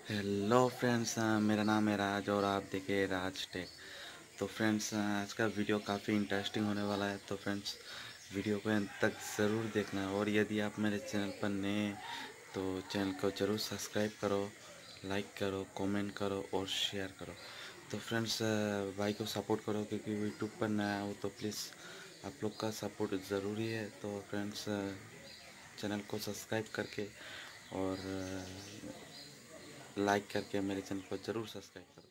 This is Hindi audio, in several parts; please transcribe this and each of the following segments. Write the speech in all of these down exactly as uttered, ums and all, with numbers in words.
हेलो फ्रेंड्स, मेरा नाम है राज और आप देखे राज टेक। तो फ्रेंड्स, आज का वीडियो काफ़ी इंटरेस्टिंग होने वाला है। तो फ्रेंड्स, वीडियो को अंत तक ज़रूर देखना। और यदि आप मेरे चैनल पर नए हैं तो चैनल को ज़रूर सब्सक्राइब करो, लाइक करो, कमेंट करो और शेयर करो। तो फ्रेंड्स, भाई को सपोर्ट करो क्योंकि वो यूट्यूब पर नया हो। तो प्लीज़ आप लोग का सपोर्ट ज़रूरी है। तो फ्रेंड्स, चैनल को सब्सक्राइब करके और लाइक करके मेरे चैनल को ज़रूर सब्सक्राइब करो।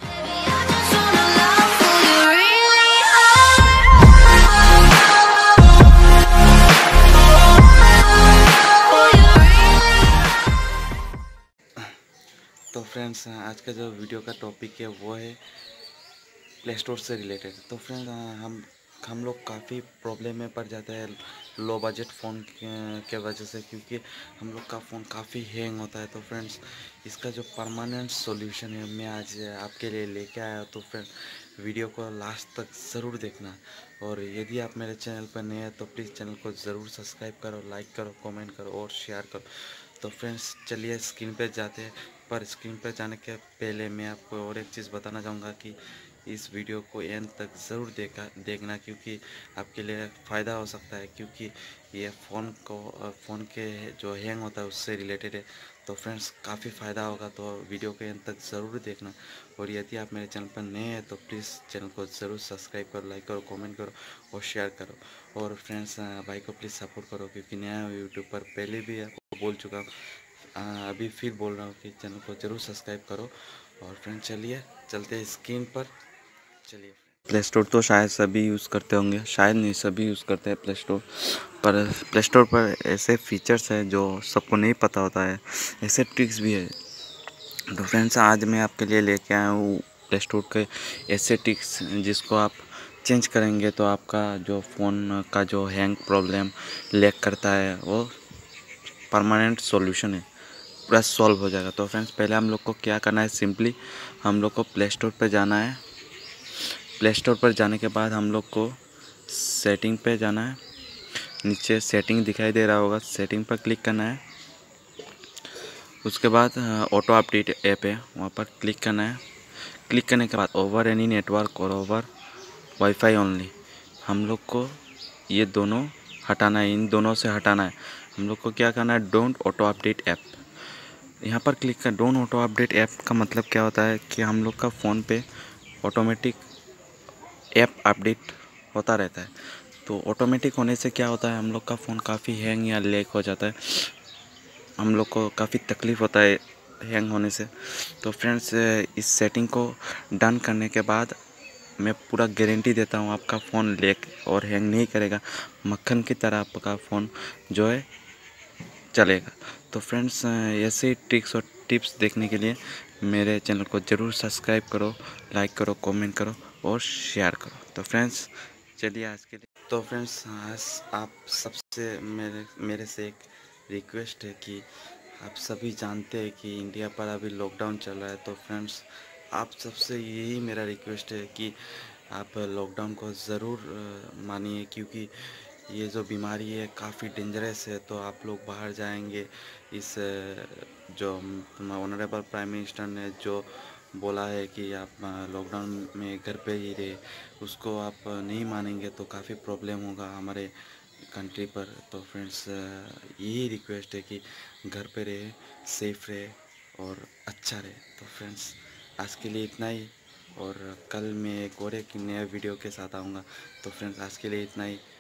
तो फ्रेंड्स, आज का जो वीडियो का टॉपिक है वो है प्ले स्टोर से रिलेटेड। तो फ्रेंड्स, हम हम लोग काफ़ी प्रॉब्लम में पड़ जाते हैं लो बजट फ़ोन के वजह से, क्योंकि हम लोग का फ़ोन काफ़ी हैंग होता है। तो फ्रेंड्स, इसका जो परमानेंट सॉल्यूशन है मैं आज आपके लिए लेके आया। तो फ्रेंड, वीडियो को लास्ट तक ज़रूर देखना। और यदि आप मेरे चैनल पर नए हैं तो प्लीज़ चैनल को ज़रूर सब्सक्राइब करो, लाइक करो, कमेंट करो और शेयर करो। तो फ्रेंड्स, चलिए स्क्रीन पे जाते हैं। पर स्क्रीन पर जाने के पहले मैं आपको और एक चीज़ बताना चाहूँगा कि इस वीडियो को एंड तक ज़रूर देखा देखना क्योंकि आपके लिए फ़ायदा हो सकता है, क्योंकि ये फ़ोन को फ़ोन के जो हैंग होता है उससे रिलेटेड है। तो फ्रेंड्स, काफ़ी फ़ायदा होगा, तो वीडियो को एंड तक ज़रूर देखना। और यदि आप मेरे चैनल पर नए हैं तो प्लीज़ चैनल को ज़रूर सब्सक्राइब करो, लाइक करो, कमेंट करो और शेयर करो। और फ्रेंड्स, भाई को प्लीज़ सपोर्ट करो क्योंकि नया यूट्यूब पर पहले भी आपको बोल चुका हूँ, अभी फिर बोल रहा हूँ कि चैनल को ज़रूर सब्सक्राइब करो। और फ्रेंड, चलिए चलते हैं स्क्रीन पर। चलिए, प्ले स्टोर तो शायद सभी यूज़ करते होंगे, शायद नहीं सभी यूज़ करते हैं प्ले स्टोर पर। प्ले स्टोर पर ऐसे फीचर्स हैं जो सबको नहीं पता होता है, ऐसे ट्रिक्स भी है। तो फ्रेंड्स, आज मैं आपके लिए लेके आया हूँ प्ले स्टोर के ऐसे ट्रिक्स जिसको आप चेंज करेंगे तो आपका जो फ़ोन का जो हैंग प्रॉब्लम लैग करता है वो परमानेंट सॉल्यूशन है, पूरा सॉल्व हो जाएगा। तो फ्रेंड्स, पहले हम लोग को क्या करना है, सिंपली हम लोग को प्ले स्टोर पर जाना है। प्ले स्टोर पर जाने के बाद हम लोग को सेटिंग पे जाना है। नीचे सेटिंग दिखाई दे रहा होगा, सेटिंग पर क्लिक करना है। उसके बाद ऑटो अपडेट ऐप है, वहाँ पर क्लिक करना है। क्लिक करने के बाद ओवर एनी नेटवर्क और ओवर वाईफाई ओनली, हम लोग को ये दोनों हटाना है, इन दोनों से हटाना है। हम लोग को क्या करना है, डोंट ऑटो अपडेट ऐप, यहाँ पर क्लिक कर। डोंट ऑटो अपडेट ऐप का मतलब क्या होता है कि हम लोग का फ़ोन पे ऑटोमेटिक ऐप अपडेट होता रहता है। तो ऑटोमेटिक होने से क्या होता है, हम लोग का फ़ोन काफ़ी हैंग या लैग हो जाता है, हम लोग को काफ़ी तकलीफ़ होता है हैंग होने से। तो फ्रेंड्स, इस सेटिंग को डन करने के बाद मैं पूरा गारंटी देता हूँ आपका फ़ोन लैग और हैंग नहीं करेगा, मक्खन की तरह आपका फ़ोन जो है चलेगा। तो फ्रेंड्स, ऐसे ट्रिक्स और टिप्स देखने के लिए मेरे चैनल को ज़रूर सब्सक्राइब करो, लाइक करो, कमेंट करो और शेयर करो। तो फ्रेंड्स, चलिए आज के लिए। तो फ्रेंड्स, आज आप सबसे मेरे मेरे से एक रिक्वेस्ट है कि आप सभी जानते हैं कि इंडिया पर अभी लॉकडाउन चल रहा है। तो फ्रेंड्स, आप सबसे यही मेरा रिक्वेस्ट है कि आप लॉकडाउन को ज़रूर मानिए, क्योंकि ये जो बीमारी है काफ़ी डेंजरस है। तो आप लोग बाहर जाएंगे, इस जो ऑनरेबल प्राइम मिनिस्टर ने जो बोला है कि आप लॉकडाउन में घर पे ही रहे, उसको आप नहीं मानेंगे तो काफ़ी प्रॉब्लम होगा हमारे कंट्री पर। तो फ्रेंड्स, यही रिक्वेस्ट है कि घर पे रहे, सेफ रहे और अच्छा रहे। तो फ्रेंड्स, आज के लिए इतना ही, और कल मैं एक और एक नया वीडियो के साथ आऊँगा। तो फ्रेंड्स, आज के लिए इतना ही।